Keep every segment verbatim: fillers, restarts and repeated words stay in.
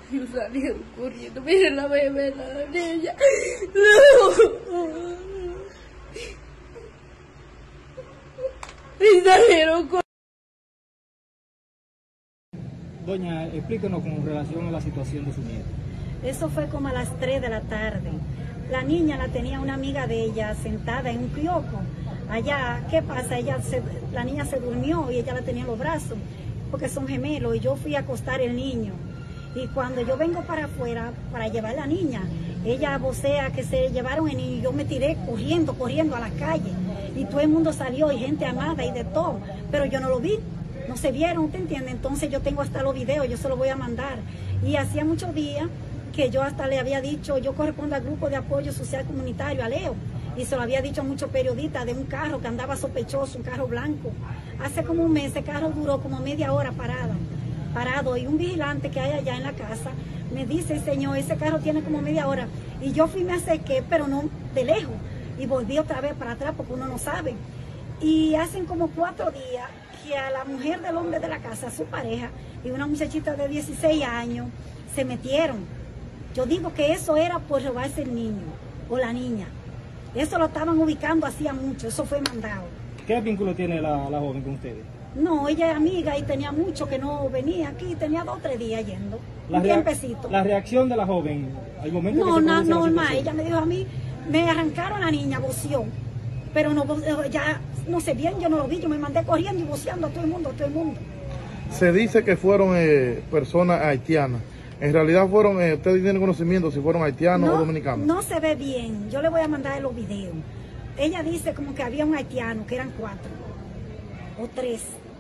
Y salieron corriendo. Miren la bebé, la niña. No. Y salieron corriendo. Doña, explíquenos con relación a la situación de su nieta. Eso fue como a las tres de la tarde. La niña la tenía una amiga de ella sentada en un kiosco. Allá, ¿qué pasa? Ella se, la niña se durmió y ella la tenía en los brazos, porque son gemelos, y yo fui a acostar el niño. Y cuando yo vengo para afuera para llevar a la niña, ella vocea que se llevaron el niño y yo me tiré corriendo, corriendo a la calle. Y todo el mundo salió, y gente amada y de todo, pero yo no lo vi. No se vieron, ¿te entiendes? Entonces yo tengo hasta los videos, yo se los voy a mandar. Y hacía muchos días que yo hasta le había dicho, yo correspondo al grupo de apoyo social comunitario, a Leo, y se lo había dicho a muchos periodistas de un carro que andaba sospechoso, un carro blanco. Hace como un mes ese carro duró como media hora parado, parado, y un vigilante que hay allá en la casa me dice, señor, ese carro tiene como media hora. Y yo fui, me acerqué, pero no de lejos, y volví otra vez para atrás porque uno no sabe. Y hacen como cuatro días que a la mujer del hombre de la casa, su pareja, y una muchachita de dieciséis años, se metieron. Yo digo que eso era por robarse el niño o la niña. Eso lo estaban ubicando hacía mucho, eso fue mandado. ¿Qué vínculo tiene la, la joven con ustedes? No, ella es amiga y tenía mucho que no venía aquí, tenía dos o tres días yendo, La un tiempecito. La reacción de la joven al momento No, que se no, produce la normal, situación. ella me dijo a mí, me arrancaron la niña, voció, pero no, ya, no sé bien, yo no lo vi, yo me mandé corriendo y voceando a todo el mundo, a todo el mundo. Se dice que fueron eh, personas haitianas. En realidad fueron, eh, ¿ustedes tienen conocimiento si fueron haitianos no, o dominicanos? No se ve bien, yo le voy a mandar los videos. Ella dice como que había un haitiano, que eran cuatro o tres.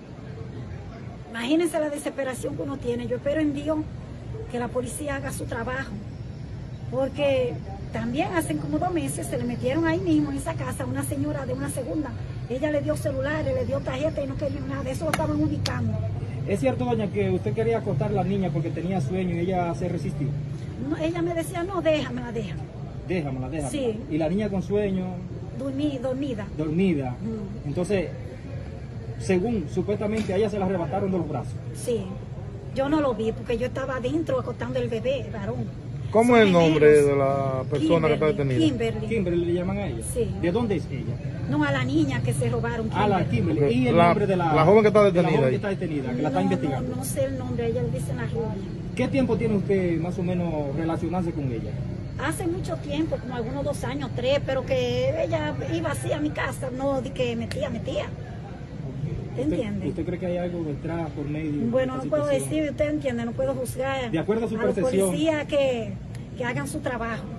Imagínense la desesperación que uno tiene. Yo espero en Dios que la policía haga su trabajo, porque también hace como dos meses se le metieron ahí mismo en esa casa una señora de una segunda. Ella le dio celulares, le dio tarjeta y no quería nada, de eso lo estaban ubicando. ¿Es cierto, doña, que usted quería acostar a la niña porque tenía sueño y ella se resistió? No, ella me decía, no, déjamela, déjamela. Déjamela, déjamela. Sí. Y la niña con sueño... Dormí, dormida. Dormida. Mm. Entonces, según supuestamente a ella se la arrebataron de los brazos. Sí. Yo no lo vi porque yo estaba adentro acostando el bebé, varón. ¿Cómo Son es el nombre gemelos. de la persona Kimberly, que está detenida? Kimberly. Kimberly le llaman a ella. Sí. ¿De dónde es ella? No, a la niña que se robaron. A la Kimberly. Okay. Y el La- nombre de la, la joven que está de la detenida joven ahí. que está detenida, que la está No, investigando. No, no sé el nombre, ella le dice la rubia. ¿Qué tiempo tiene usted más o menos relacionarse con ella? Hace mucho tiempo, como algunos dos años, tres, pero que ella iba así a mi casa, no de que metía, metía. ¿Usted, ¿Entiende? ¿Usted cree que hay algo detrás por medio de Bueno, esta no puedo situación? decir, usted entiende, no puedo juzgar De acuerdo a su los percepción. policías que, que hagan su trabajo.